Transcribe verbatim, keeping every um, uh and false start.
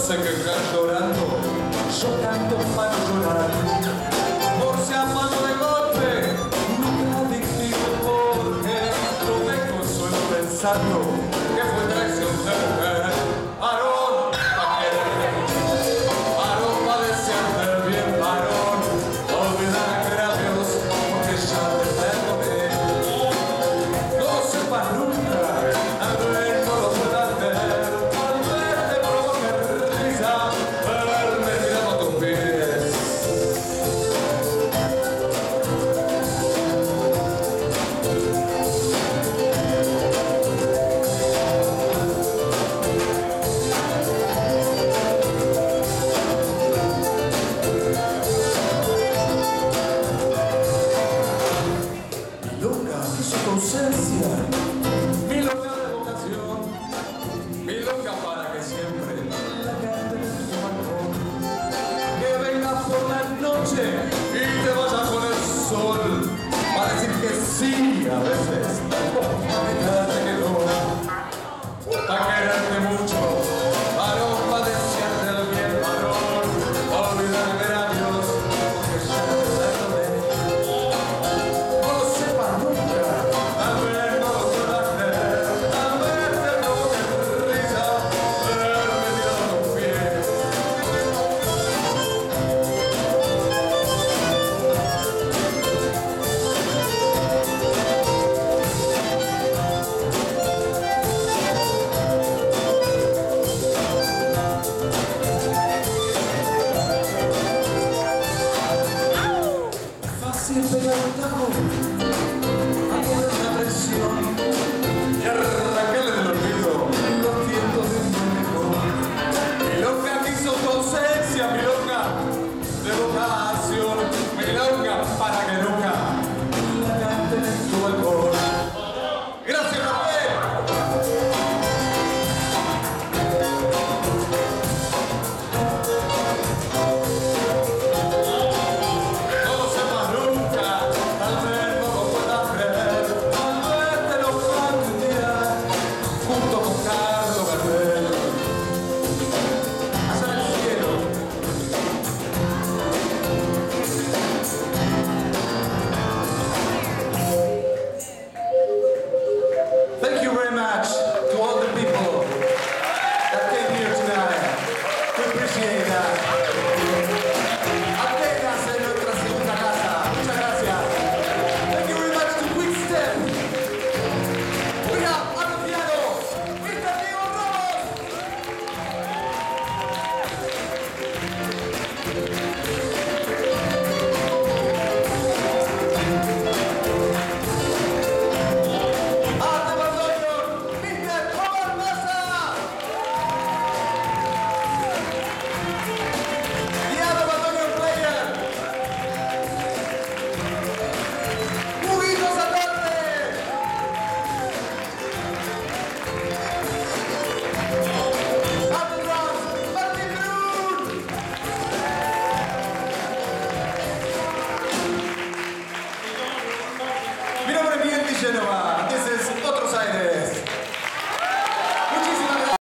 se quejan llorando, yo canto para llorar. Por si a mano de golpe, nunca dignifico porque no me consuelo pensando que fue traición de mujer. Varón, pa' quererte mucho, varón pa' desearte el bien, varón, olvidar que era Dios porque ya te perdoné. No sepas nunca, al ver no lo puedas ver, al verte provoca risa, verme tirando a tus pies. Milonga quiso tu ausencia, milonga de vocación, milonga para que siempre la cante en tu balcón. Que vengas por la noche y te vayas con el sol, para decir que sí a veces, para quedarte que no. Pa' quererte mucho, varón, pa' desearte el bien, varón, olvidar ver a Dios, porque ya te perdoné. No lo sepas nunca, al ver no lo puedas creer, al verte provoca risa, verme tirado a tus pies. Fácil pegar un tajo, hacer una presión y arrancarle del olvido los vientos de un muñeco. Milonga quiso tu ausencia, milonga de vocación, milonga para que nunca la canten en tu balcón. ¡Gracias, Rafael! No lo sepas nunca, tal vez no lo puedas creer, tal vez te lo cante un día, junto con Carlos Gardel. Allá en el cielo. Thank you very much to all the people that came here tonight. We appreciate that. Atenas es nuestra segunda casa. Muchas gracias. Thank you very much to Quickstep. We have on the piano, mister Diego Ramos. At the bandoneon, mister Omar Maza. The other bandoneon player, Huguito Satarte. At the drums, Martín Brun. Mi nombre es Miguel Villanova. This is Otros Aires.